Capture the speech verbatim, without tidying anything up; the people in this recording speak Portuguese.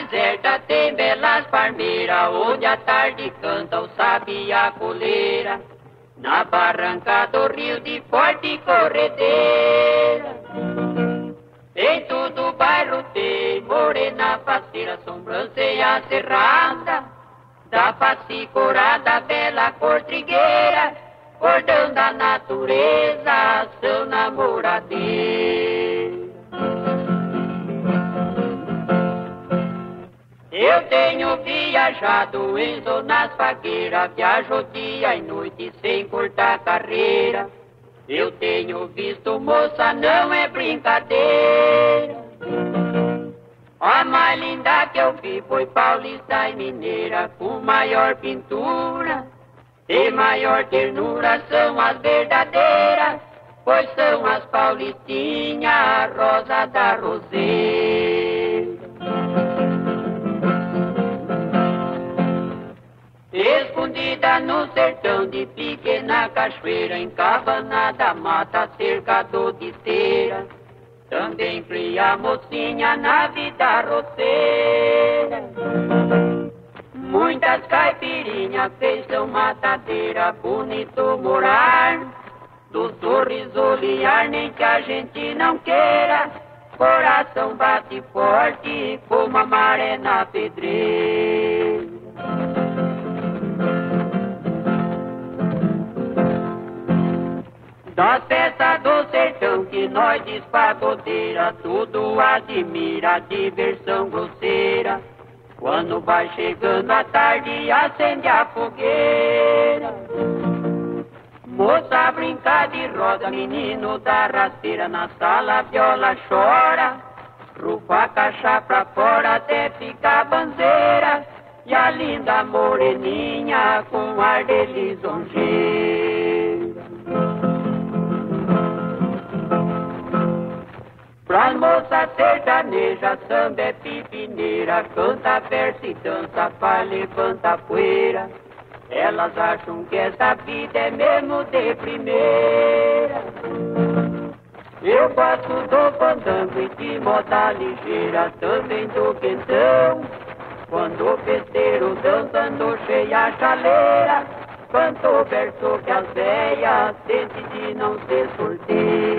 deserta tem belas palmeiras, onde à tarde canta o sabiá coleira, na barranca do rio de forte corredeira. Em todo o bairro tem morena faceira, sobrancelha cerrada, da face corada, bela cor trigueira, cordão da natureza, seu namoradeiro. Eu tenho viajado em zonas fagueiras, viajo dia e noite sem cortar carreira. Eu tenho visto moça, não é brincadeira. A mais linda que eu vi foi paulista e mineira, com maior pintura e maior ternura, são as verdadeiras, pois são as paulistinhas, a rosa da roseira. Escondida no sertão de pequena cachoeira, encabanada mata, cercado de cera, também cria mocinha na vida roceira. Muitas caipirinhas feição matadeira, bonito morar, do sorriso olhar, nem que a gente não queira, coração bate forte como a maré na pedreira. Das festas do sertão que nós despagodeira, tudo admira, diversão grosseira. Quando vai chegando a tarde, acende a fogueira. Moça brinca de roda, menino da rasteira, na sala a viola chora, rufa a caixa pra fora até ficar banzeira, e a linda moreninha com ar de lisonjeira. Pras moças sertanejas, samba é pipineira, canta verso e dança pra levantar poeira. Elas acham que essa vida é mesmo de primeira. Eu gosto do fandango e de moda ligeira, também do quentão, quando o festeiro dançando cheia a chaleira, canto verso que as velhas sentem de não ser solteira.